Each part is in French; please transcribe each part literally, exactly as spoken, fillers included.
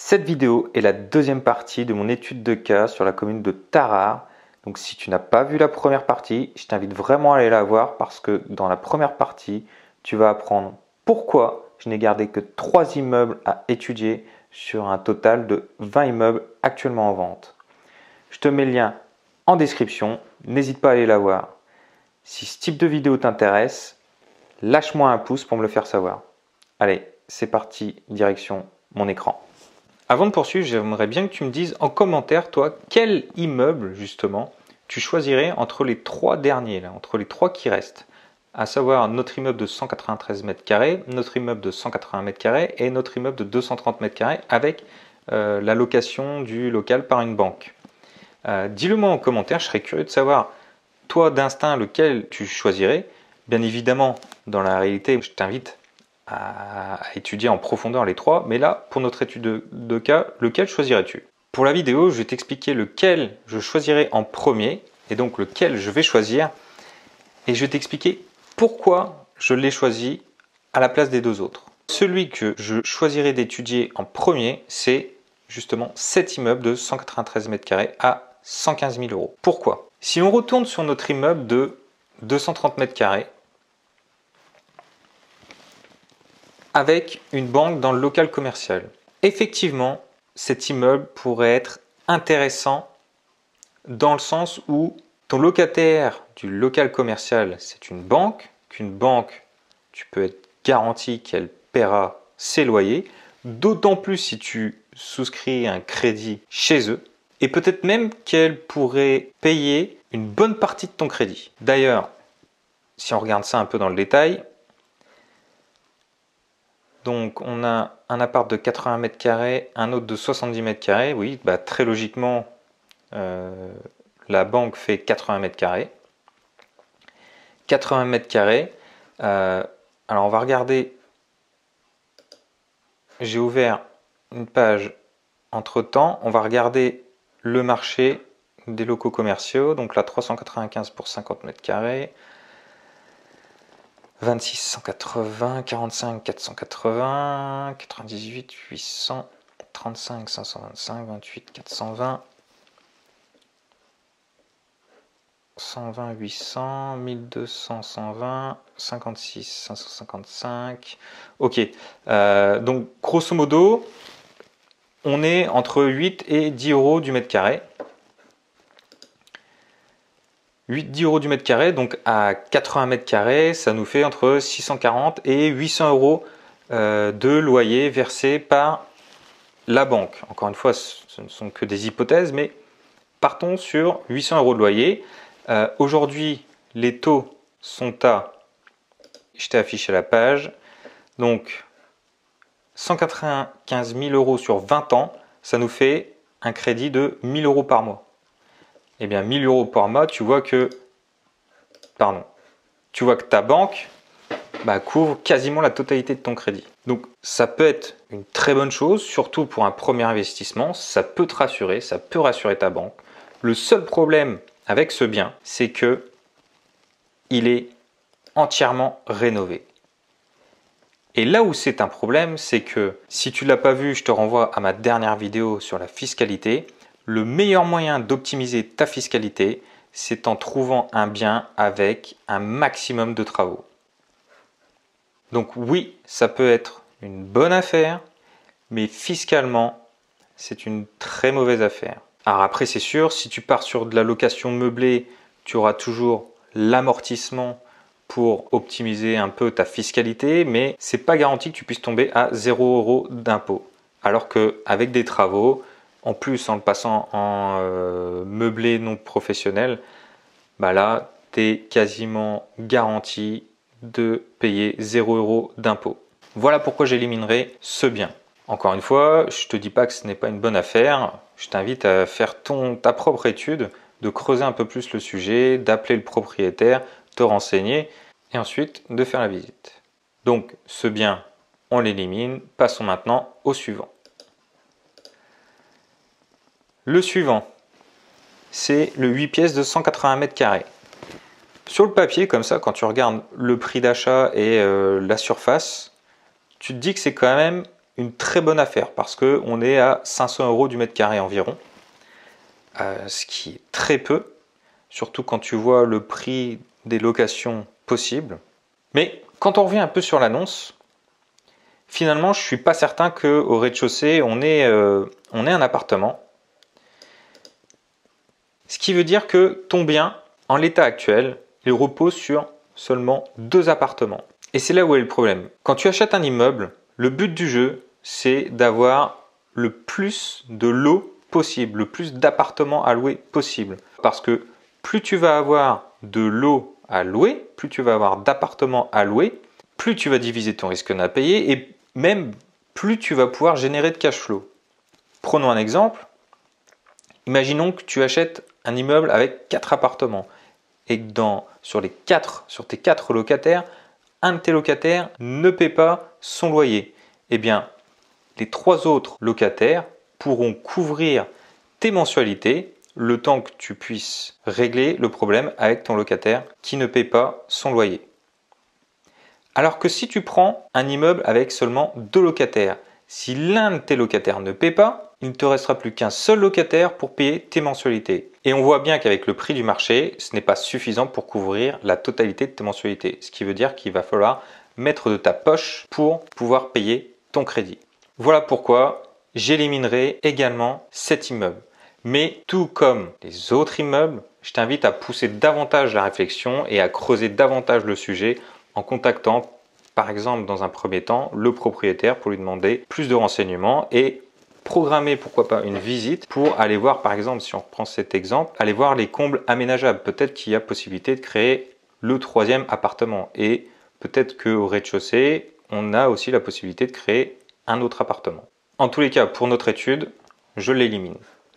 Cette vidéo est la deuxième partie de mon étude de cas sur la commune de Tarare. Donc si tu n'as pas vu la première partie, je t'invite vraiment à aller la voir parce que dans la première partie, tu vas apprendre pourquoi je n'ai gardé que trois immeubles à étudier sur un total de vingt immeubles actuellement en vente. Je te mets le lien en description, n'hésite pas à aller la voir. Si ce type de vidéo t'intéresse, lâche-moi un pouce pour me le faire savoir. Allez, c'est parti, direction mon écran. Avant de poursuivre, j'aimerais bien que tu me dises en commentaire, toi, quel immeuble, justement, tu choisirais entre les trois derniers, là, entre les trois qui restent. À savoir notre immeuble de cent quatre-vingt-treize mètres carrés, notre immeuble de cent quatre-vingts mètres carrés et notre immeuble de deux cent trente mètres carrés avec euh, la location du local par une banque. Euh, Dis-le moi en commentaire, je serais curieux de savoir, toi d'instinct, lequel tu choisirais. Bien évidemment, dans la réalité, je t'invite à étudier en profondeur les trois, mais là, pour notre étude de, de cas, lequel choisirais-tu? Pour la vidéo, je vais t'expliquer lequel je choisirai en premier, et donc lequel je vais choisir, et je vais t'expliquer pourquoi je l'ai choisi à la place des deux autres. Celui que je choisirai d'étudier en premier, c'est justement cet immeuble de cent quatre-vingt-treize mètres carrés à cent quinze mille euros. Pourquoi? Si on retourne sur notre immeuble de deux cent trente mètres carrés, avec une banque dans le local commercial. Effectivement, cet immeuble pourrait être intéressant dans le sens où ton locataire du local commercial, c'est une banque, qu'une banque, tu peux être garanti qu'elle paiera ses loyers, d'autant plus si tu souscris un crédit chez eux, et peut-être même qu'elle pourrait payer une bonne partie de ton crédit. D'ailleurs, si on regarde ça un peu dans le détail, donc on a un appart de quatre-vingts mètres carrés, un autre de soixante-dix mètres carrés. Oui, bah, très logiquement, euh, la banque fait quatre-vingts mètres carrés. quatre-vingts mètres carrés. Euh, alors on va regarder. J'ai ouvert une page entre temps. On va regarder le marché des locaux commerciaux. Donc là, trois cent quatre-vingt-quinze pour cinquante mètres carrés. vingt-six cent quatre-vingts, quarante-cinq quatre cent quatre-vingts, quatre-vingt-dix-huit huit cents, trente-cinq cinq cent vingt-cinq, vingt-huit quatre cent vingt, cent vingt huit cents, mille deux cents cent vingt, cinquante-six cinq cent cinquante-cinq. Ok, euh, donc grosso modo, on est entre huit et dix euros du mètre carré. huit à dix euros du mètre carré, donc à quatre-vingts mètres carrés, ça nous fait entre six cent quarante et huit cents euros euh, de loyer versé par la banque. Encore une fois, ce ne sont que des hypothèses, mais partons sur huit cents euros de loyer. Euh, Aujourd'hui, les taux sont à, je t'ai affiché la page, donc cent quatre-vingt-quinze mille euros sur vingt ans, ça nous fait un crédit de mille euros par mois. Eh bien, mille euros par mois, tu vois que, pardon, tu vois que ta banque bah, couvre quasiment la totalité de ton crédit. Donc, ça peut être une très bonne chose, surtout pour un premier investissement. Ça peut te rassurer, ça peut rassurer ta banque. Le seul problème avec ce bien, c'est que il est entièrement rénové. Et là où c'est un problème, c'est que si tu ne l'as pas vu, je te renvoie à ma dernière vidéo sur la fiscalité. Le meilleur moyen d'optimiser ta fiscalité, c'est en trouvant un bien avec un maximum de travaux. Donc oui, ça peut être une bonne affaire, mais fiscalement, c'est une très mauvaise affaire. Alors après, c'est sûr, si tu pars sur de la location meublée, tu auras toujours l'amortissement pour optimiser un peu ta fiscalité, mais c'est pas garanti que tu puisses tomber à zéro euro d'impôt. Alors qu'avec des travaux, en plus en le passant en euh, meublé non professionnel, bah là, tu es quasiment garanti de payer zéro euro d'impôt. Voilà pourquoi j'éliminerai ce bien. Encore une fois, je ne te dis pas que ce n'est pas une bonne affaire. Je t'invite à faire ton, ta propre étude, de creuser un peu plus le sujet, d'appeler le propriétaire, te renseigner et ensuite de faire la visite. Donc ce bien, on l'élimine. Passons maintenant au suivant. Le suivant, c'est le huit pièces de cent quatre-vingts mètres carrés. Sur le papier, comme ça, quand tu regardes le prix d'achat et euh, la surface, tu te dis que c'est quand même une très bonne affaire parce qu'on est à cinq cents euros du mètre carré environ, euh, ce qui est très peu, surtout quand tu vois le prix des locations possibles. Mais quand on revient un peu sur l'annonce, finalement, je ne suis pas certain qu'au rez-de-chaussée, on ait, euh, on ait un appartement. Ce qui veut dire que ton bien, en l'état actuel, il repose sur seulement deux appartements. Et c'est là où est le problème. Quand tu achètes un immeuble, le but du jeu, c'est d'avoir le plus de lots possible, le plus d'appartements à louer possible. Parce que plus tu vas avoir de lots à louer, plus tu vas avoir d'appartements à louer, plus tu vas diviser ton risque à payer et même plus tu vas pouvoir générer de cash flow. Prenons un exemple. Imaginons que tu achètes un immeuble avec quatre appartements et que dans, sur, les quatre, sur tes quatre locataires, un de tes locataires ne paie pas son loyer. Eh bien, les trois autres locataires pourront couvrir tes mensualités le temps que tu puisses régler le problème avec ton locataire qui ne paie pas son loyer. Alors que si tu prends un immeuble avec seulement deux locataires, si l'un de tes locataires ne paie pas, il ne te restera plus qu'un seul locataire pour payer tes mensualités. Et on voit bien qu'avec le prix du marché, ce n'est pas suffisant pour couvrir la totalité de tes mensualités. Ce qui veut dire qu'il va falloir mettre de ta poche pour pouvoir payer ton crédit. Voilà pourquoi j'éliminerai également cet immeuble. Mais tout comme les autres immeubles, je t'invite à pousser davantage la réflexion et à creuser davantage le sujet en contactant, par exemple, dans un premier temps, le propriétaire pour lui demander plus de renseignements et programmer, pourquoi pas, une visite pour aller voir, par exemple, si on reprend cet exemple, aller voir les combles aménageables. Peut-être qu'il y a possibilité de créer le troisième appartement et peut-être qu'au rez-de-chaussée, on a aussi la possibilité de créer un autre appartement. En tous les cas, pour notre étude, je l'élimine.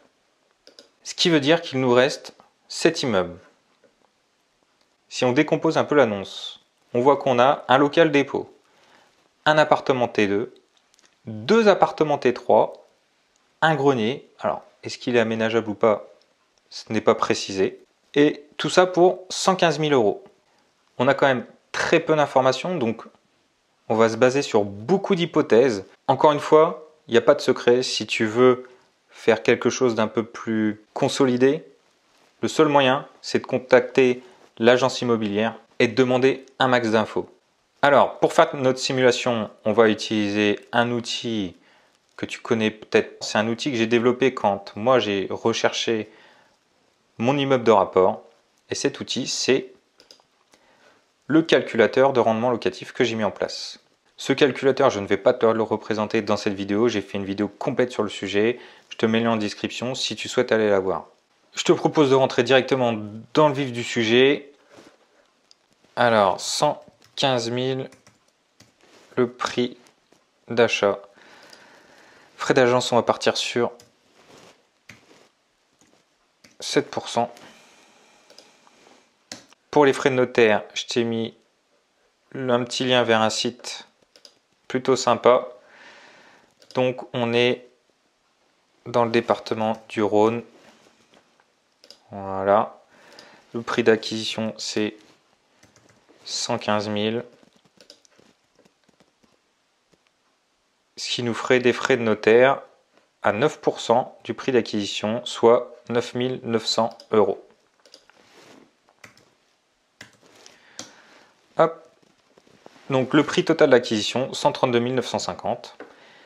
Ce qui veut dire qu'il nous reste sept immeubles. Si on décompose un peu l'annonce, on voit qu'on a un local dépôt, un appartement T deux, deux appartements T trois, un grenier. Alors, est-ce qu'il est aménageable ou pas? Ce n'est pas précisé. Et tout ça pour cent quinze mille euros. On a quand même très peu d'informations, donc on va se baser sur beaucoup d'hypothèses. Encore une fois, il n'y a pas de secret. Si tu veux faire quelque chose d'un peu plus consolidé, le seul moyen, c'est de contacter l'agence immobilière et de demander un max d'infos. Alors, pour faire notre simulation, on va utiliser un outil que tu connais peut-être. C'est un outil que j'ai développé quand moi j'ai recherché mon immeuble de rapport. Et cet outil, c'est le calculateur de rendement locatif que j'ai mis en place. Ce calculateur, je ne vais pas te le représenter dans cette vidéo. J'ai fait une vidéo complète sur le sujet. Je te mets le lien en description si tu souhaites aller la voir. Je te propose de rentrer directement dans le vif du sujet. Alors, cent quinze mille, le prix d'achat. Frais d'agence, on va partir sur sept pour cent. Pour les frais de notaire, je t'ai mis un petit lien vers un site plutôt sympa. Donc, on est dans le département du Rhône. Voilà. Le prix d'acquisition, c'est cent quinze mille. Ce qui nous ferait des frais de notaire à neuf pour cent du prix d'acquisition, soit neuf mille neuf cents euros. Hop. Donc le prix total d'acquisition, cent trente-deux mille neuf cent cinquante.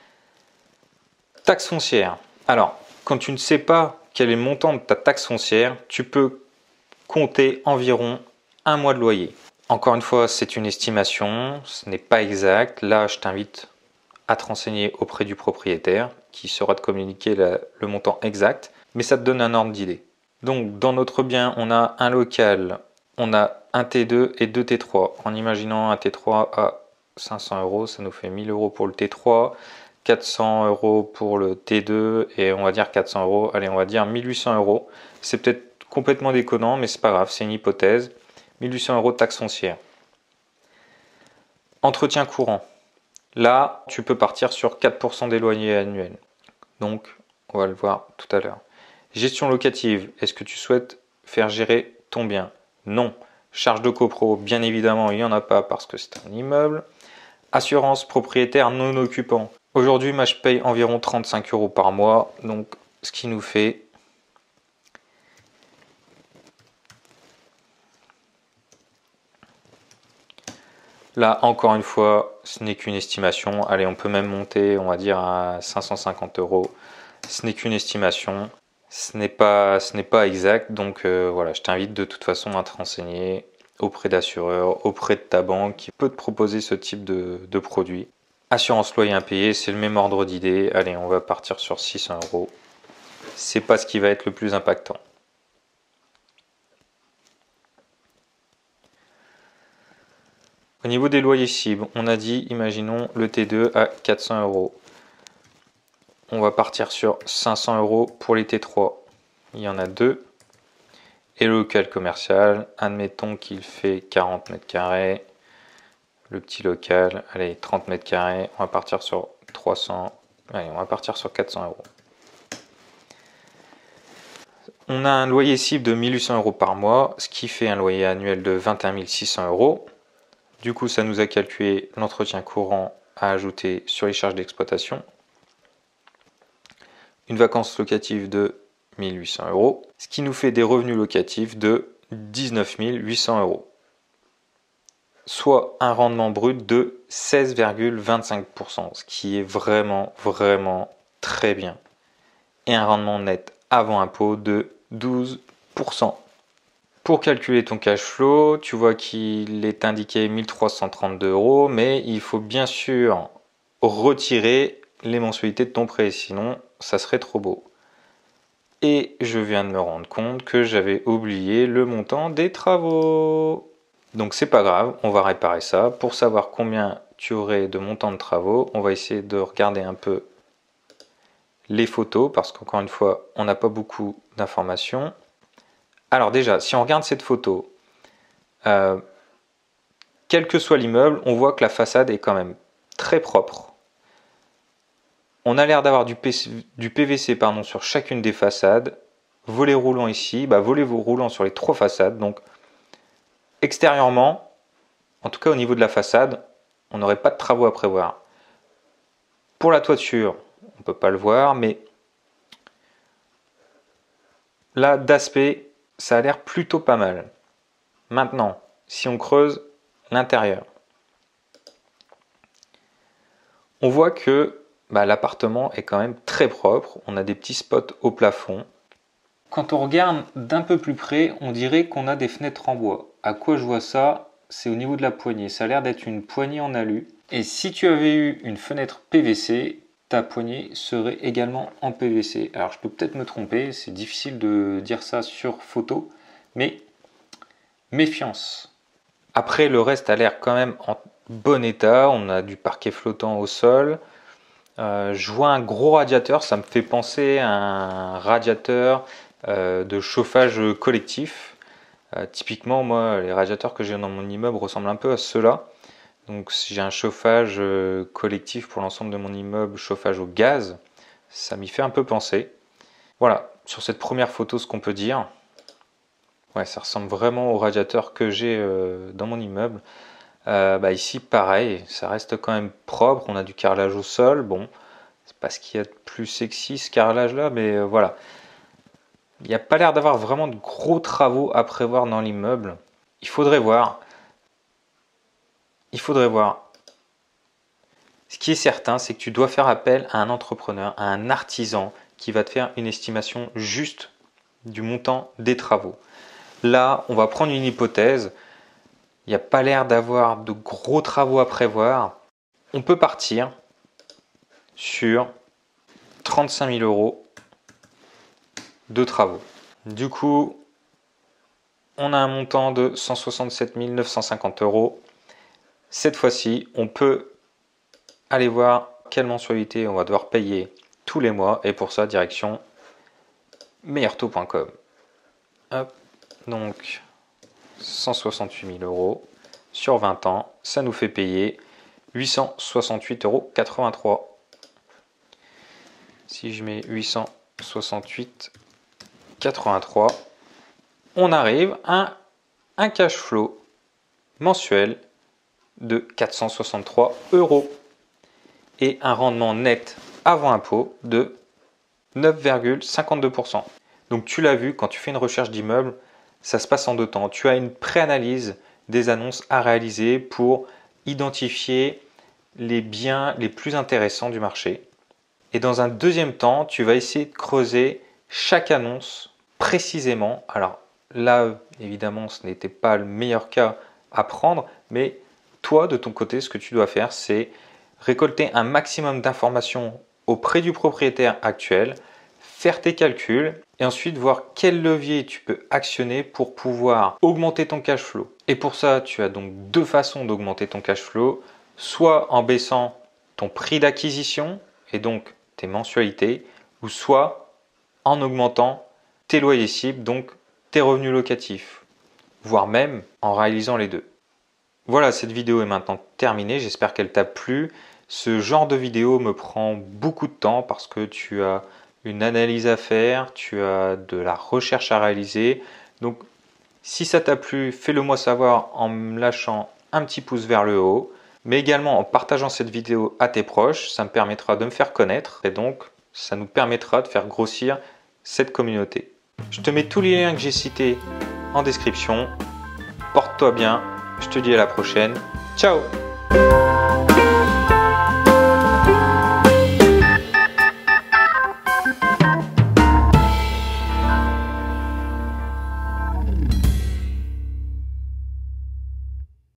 Taxe foncière. Alors, quand tu ne sais pas quel est le montant de ta taxe foncière, tu peux compter environ un mois de loyer. Encore une fois, c'est une estimation, ce n'est pas exact. Là, je t'invite à te renseigner auprès du propriétaire qui sera de communiquer la, le montant exact, mais ça te donne un ordre d'idée. Donc, dans notre bien, on a un local, on a un T deux et deux T trois. En imaginant un T trois à cinq cents euros, ça nous fait mille euros pour le T trois, quatre cents euros pour le T deux et on va dire quatre cents euros, allez, on va dire mille huit cents euros. C'est peut-être complètement déconnant, mais c'est pas grave, c'est une hypothèse. mille huit cents euros de taxe foncière. Entretien courant. Là, tu peux partir sur quatre pour cent des loyers annuels. Donc, on va le voir tout à l'heure. Gestion locative. Est-ce que tu souhaites faire gérer ton bien? Non. Charge de copro, bien évidemment, il n'y en a pas parce que c'est un immeuble. Assurance propriétaire non occupant. Aujourd'hui, moi, je paye environ trente-cinq euros par mois, donc ce qui nous fait là, encore une fois, ce n'est qu'une estimation. Allez, on peut même monter, on va dire, à cinq cent cinquante euros. Ce n'est qu'une estimation. Ce n'est pas, ce n'est pas exact. Donc euh, voilà, je t'invite de toute façon à te renseigner auprès d'assureurs, auprès de ta banque qui peut te proposer ce type de, de produit. Assurance loyer impayé, c'est le même ordre d'idée. Allez, on va partir sur six cents euros. C'est pas ce qui va être le plus impactant. Au niveau des loyers cibles, on a dit, imaginons le T deux à quatre cents euros. On va partir sur cinq cents euros pour les T trois. Il y en a deux. Et le local commercial, admettons qu'il fait quarante mètres carrés. Le petit local, allez, trente mètres carrés. On va partir sur trois cents. Allez, on va partir sur quatre cents euros. On a un loyer cible de mille huit cents euros par mois, ce qui fait un loyer annuel de vingt et un mille six cents euros. Du coup, ça nous a calculé l'entretien courant à ajouter sur les charges d'exploitation. Une vacance locative de mille huit cents euros, ce qui nous fait des revenus locatifs de dix-neuf mille huit cents euros, soit un rendement brut de seize virgule vingt-cinq pour cent, ce qui est vraiment, vraiment très bien, et un rendement net avant impôt de douze pour cent. Pour calculer ton cash flow, tu vois qu'il est indiqué mille trois cent trente-deux euros, mais il faut bien sûr retirer les mensualités de ton prêt, sinon ça serait trop beau. Et je viens de me rendre compte que j'avais oublié le montant des travaux. Donc c'est pas grave, on va réparer ça. Pour savoir combien tu aurais de montant de travaux, on va essayer de regarder un peu les photos, parce qu'encore une fois, on n'a pas beaucoup d'informations. Alors déjà, si on regarde cette photo, euh, quel que soit l'immeuble, on voit que la façade est quand même très propre. On a l'air d'avoir du, du P V C pardon, sur chacune des façades. Volets roulants ici, bah, volets roulants sur les trois façades. Donc extérieurement, en tout cas au niveau de la façade, on n'aurait pas de travaux à prévoir. Pour la toiture, on ne peut pas le voir, mais là d'aspect, ça a l'air plutôt pas mal. Maintenant, si on creuse l'intérieur, on voit que bah, l'appartement est quand même très propre. On a des petits spots au plafond. Quand on regarde d'un peu plus près, on dirait qu'on a des fenêtres en bois. À quoi je vois ça? C'est au niveau de la poignée. Ça a l'air d'être une poignée en alu. Et si tu avais eu une fenêtre P V C, ta poignée serait également en P V C. Alors je peux peut-être me tromper, c'est difficile de dire ça sur photo, mais méfiance. Après, le reste a l'air quand même en bon état. On a du parquet flottant au sol. Euh, je vois un gros radiateur, ça me fait penser à un radiateur euh, de chauffage collectif. Euh, typiquement, moi, les radiateurs que j'ai dans mon immeuble ressemblent un peu à ceux-là. Donc, si j'ai un chauffage euh, collectif pour l'ensemble de mon immeuble, chauffage au gaz, ça m'y fait un peu penser. Voilà, sur cette première photo, ce qu'on peut dire. Ouais, ça ressemble vraiment au radiateur que j'ai euh, dans mon immeuble. Euh, bah ici, pareil, ça reste quand même propre. On a du carrelage au sol. Bon, c'est pas ce qu'il y a de plus sexy, ce carrelage-là, mais euh, voilà. Il n'y a pas l'air d'avoir vraiment de gros travaux à prévoir dans l'immeuble. Il faudrait voir. Il faudrait voir. Ce qui est certain, c'est que tu dois faire appel à un entrepreneur, à un artisan qui va te faire une estimation juste du montant des travaux. Là, on va prendre une hypothèse. Il n'y a pas l'air d'avoir de gros travaux à prévoir. On peut partir sur trente-cinq mille euros de travaux. Du coup, on a un montant de cent soixante-sept mille neuf cent cinquante euros. Cette fois-ci, on peut aller voir quelle mensualité on va devoir payer tous les mois. Et pour ça, direction meilleur taux point com. Hop, donc cent soixante-huit mille euros sur vingt ans, ça nous fait payer huit cent soixante-huit euros quatre-vingt-trois. Si je mets huit cent soixante-huit euros quatre-vingt-trois, on arrive à un cash flow mensuel de quatre cent soixante-trois euros. et un rendement net avant impôt de neuf virgule cinquante-deux pour cent. Donc tu l'as vu, quand tu fais une recherche d'immeuble, ça se passe en deux temps. Tu as une pré-analyse des annonces à réaliser pour identifier les biens les plus intéressants du marché. Et dans un deuxième temps, tu vas essayer de creuser chaque annonce précisément. Alors là, évidemment, ce n'était pas le meilleur cas à prendre, mais toi, de ton côté, ce que tu dois faire, c'est récolter un maximum d'informations auprès du propriétaire actuel, faire tes calculs et ensuite voir quel levier tu peux actionner pour pouvoir augmenter ton cash flow. Et pour ça, tu as donc deux façons d'augmenter ton cash flow, soit en baissant ton prix d'acquisition et donc tes mensualités, ou soit en augmentant tes loyers cibles, donc tes revenus locatifs, voire même en réalisant les deux. Voilà, cette vidéo est maintenant terminée, j'espère qu'elle t'a plu. Ce genre de vidéo me prend beaucoup de temps parce que tu as une analyse à faire, tu as de la recherche à réaliser. Donc si ça t'a plu, fais-le moi savoir en me lâchant un petit pouce vers le haut, mais également en partageant cette vidéo à tes proches. Ça me permettra de me faire connaître et donc ça nous permettra de faire grossir cette communauté. Je te mets tous les liens que j'ai cités en description. Porte-toi bien, je te dis à la prochaine. Ciao!